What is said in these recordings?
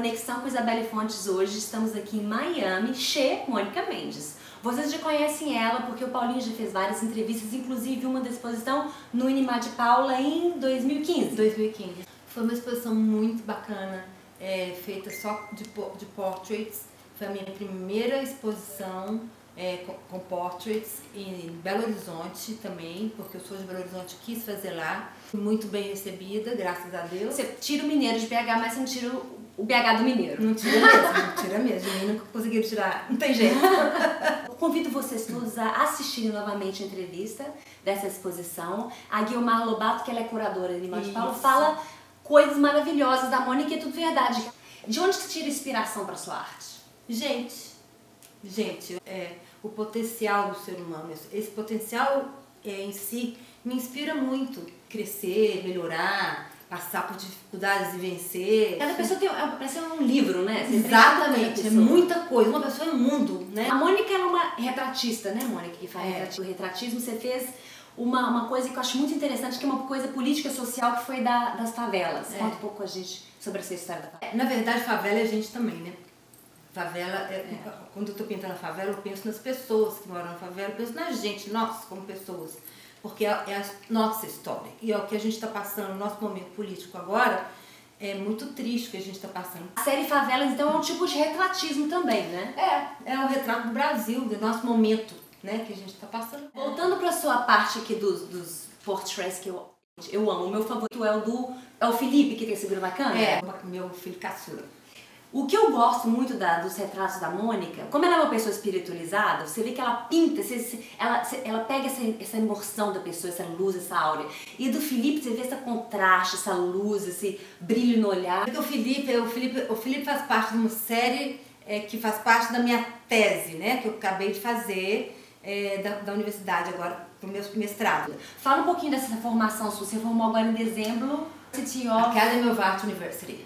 Conexão com Isabelle Fontes hoje. Estamos aqui em Miami, Mônica Mendes. Vocês já conhecem ela porque o Paulinho já fez várias entrevistas, inclusive uma da exposição no Inimar de Paula em 2015. Foi uma exposição muito bacana, feita só de portraits. Foi a minha primeira exposição com portraits em Belo Horizonte também, porque eu sou de Belo Horizonte, quis fazer lá. Fui muito bem recebida, graças a Deus. Você tira o mineiro de BH, mas você não tira o BH do mineiro. Não tira mesmo, não tira mesmo. Eu nunca consegui tirar, não tem jeito. Convido vocês todos a assistirem novamente a entrevista dessa exposição. A Guilmar Lobato, que ela é curadora do Inimar de Paula, fala coisas maravilhosas da Mônica e é tudo verdade. De onde você tira inspiração para sua arte? Gente, o potencial do ser humano, esse potencial em si me inspira muito. Crescer, melhorar, passar por dificuldades e vencer. Cada pessoa parece um livro, né? Você Exatamente, é muita coisa. Uma pessoa é um mundo, né? A Mônica é uma retratista, né, Mônica? Que faz o retratismo. Você fez uma coisa que eu acho muito interessante, que é uma coisa política social, que foi das favelas. Conta um pouco com a gente sobre essa história da favela. Na verdade, favela é a gente também, né? Favela, quando eu estou pintando a favela, eu penso nas pessoas que moram na favela, eu penso na gente, nós como pessoas. Porque é a nossa história. E é o que a gente está passando no nosso momento político agora. É muito triste o que a gente está passando. A série Favelas, então, é um tipo de retratismo também, né? É um retrato do Brasil, do nosso momento, né, que a gente está passando. Voltando para a sua parte aqui dos portraits que eu amo, o meu favorito é o Felipe, que tem seguro bacana? Meu filho caçula. O que eu gosto muito dos retratos da Mônica, como ela é uma pessoa espiritualizada, você vê que ela pinta, ela pega essa emoção da pessoa, essa luz, essa áurea. E do Felipe, você vê esse contraste, essa luz, esse brilho no olhar. Porque o Felipe faz parte de uma série que faz parte da minha tese, né, que eu acabei de fazer da universidade agora, pro meu mestrado. Fala um pouquinho dessa formação sua. Você formou agora em dezembro, Academy of Art University.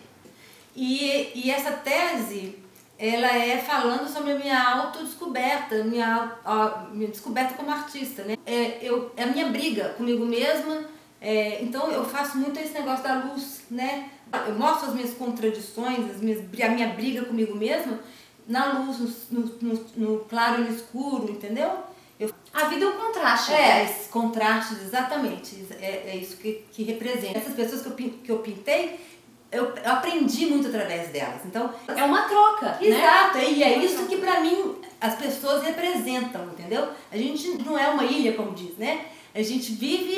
E essa tese, ela é falando sobre a minha autodescoberta, minha descoberta como artista, né? É a minha briga comigo mesma, então eu faço muito esse negócio da luz, né? Eu mostro as minhas contradições, a minha briga comigo mesma na luz, no claro e no escuro, entendeu? A vida é um contraste. Esses contrastes, exatamente, é isso que representa. Essas pessoas que eu pintei, eu aprendi muito através delas, então... É uma troca, exato, né? E é isso que pra mim as pessoas representam, entendeu? A gente não é uma ilha, como diz, né? A gente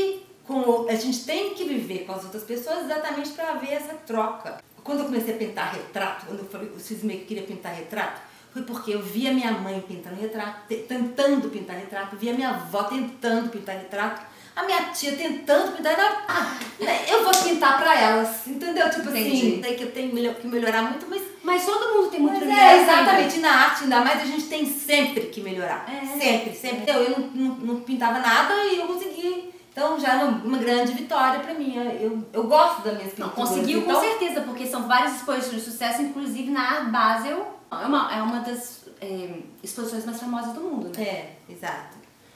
a gente tem que viver com as outras pessoas exatamente pra ver essa troca. Quando eu comecei a pintar retrato, quando eu falei que eu cismei que queria pintar retrato, foi porque eu via minha mãe pintando retrato, tentando pintar retrato, via minha avó tentando pintar retrato, a minha tia tentando pintar retrato. Eu vou pintar pra elas, entendeu? Tipo assim, sei que eu tenho que melhorar muito, mas todo mundo tem muito que melhorar. Exatamente, na arte ainda mais a gente tem sempre que melhorar. Sempre. Eu não pintava nada e eu consegui. Então já é uma grande vitória pra mim. Eu gosto das minhas pinturas. Conseguiu então, com certeza, porque são várias exposições de sucesso, inclusive na Art Basel. É uma das exposições mais famosas do mundo, né? Exato.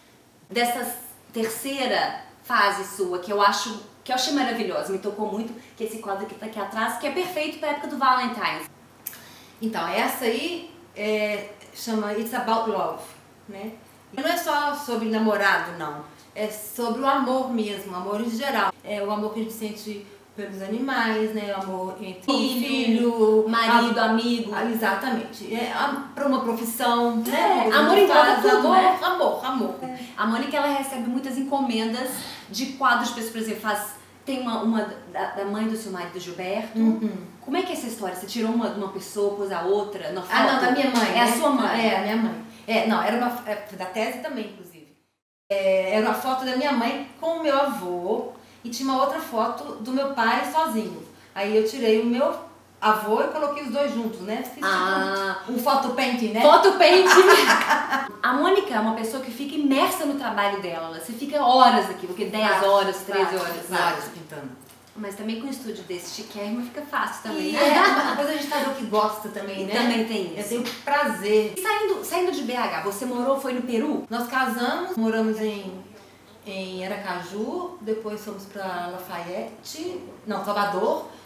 Dessa terceira fase sua, que eu achei maravilhosa, me tocou muito, que é esse quadro que tá aqui atrás, que é perfeito pra época do Valentine's. Então, essa aí chama It's About Love, né? Não é só sobre namorado, não. É sobre o amor mesmo, o amor em geral. É o amor que a gente sente pelos animais, né? O amor entre filho, marido, amigo. Exatamente. Para uma profissão, né? Amor em tudo, né? Amor. A Mônica, ela recebe muitas encomendas de quadros, por exemplo, tem uma da mãe do seu marido, Gilberto. Como é que é essa história? Você tirou uma de uma pessoa, pôs a outra na foto? Não, da minha mãe. É a sua mãe? É, a minha mãe. Não, era da tese também, inclusive. Era uma foto da minha mãe com o meu avô e tinha uma outra foto do meu pai sozinho. Aí eu tirei o meu avô e coloquei os dois juntos, né? Fiz um photopainting, né? Photopainting! A Mônica é uma pessoa que fica imersa no trabalho dela. Você fica horas aqui, porque 10 horas, 13 horas. Várias pintando. Mas também com um estúdio desse chiquérrimo fica fácil também. Uma coisa a gente fazer o que gosta também, né? Também tem isso. Eu tenho prazer. E saindo de BH, você foi no Peru? Nós casamos, moramos em Aracaju, depois fomos pra Salvador.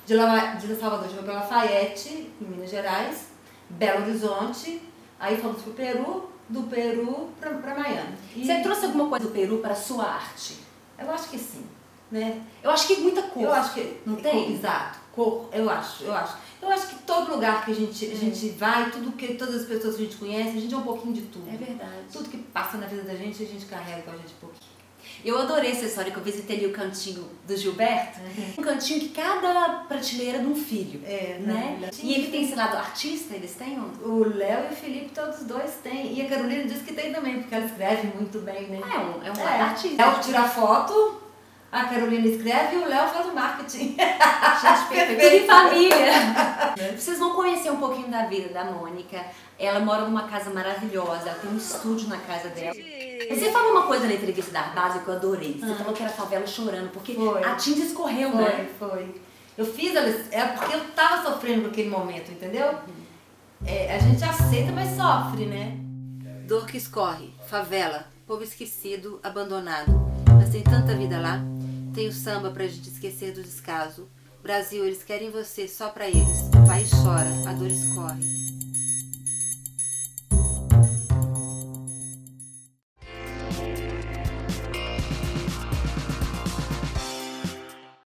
de Salvador, a gente foi pra Lafayette, em Minas Gerais, Belo Horizonte, aí fomos pro Peru, do Peru pra Miami. Você trouxe alguma coisa do Peru para a sua arte? Eu acho que sim, né? Eu acho que muita cor. Eu acho que... Não tem? Exato, cor, eu acho. Eu acho que todo lugar que a gente vai, todas as pessoas que a gente conhece, a gente é um pouquinho de tudo. É verdade. Tudo que passa na vida da gente, a gente carrega com a gente um pouquinho. Eu adorei essa história que eu visitei ali o cantinho do Gilberto. Um cantinho que cada prateleira de um filho. Né? E ele tem esse lado artista, eles têm um? O Léo e o Felipe, todos dois têm. E a Carolina diz que tem também, porque ela escreve muito bem, né? É um lado artista. O Léo tira foto, a Carolina escreve e o Léo faz o marketing. Gente, perfeito. Tudo em família. Vocês vão conhecer um pouquinho da vida da Mônica. Ela mora numa casa maravilhosa, ela tem um estúdio na casa dela. Você falou uma coisa na entrevista da base que eu adorei. Você falou que era a favela chorando, porque a tinta escorreu, né? Foi. Eu fiz porque eu tava sofrendo naquele momento, entendeu? A gente aceita, mas sofre, né? Dor que escorre, favela, povo esquecido, abandonado. Mas tem tanta vida lá. Tem o samba pra gente esquecer do descaso. Brasil, eles querem você só pra eles. O país chora, a dor escorre.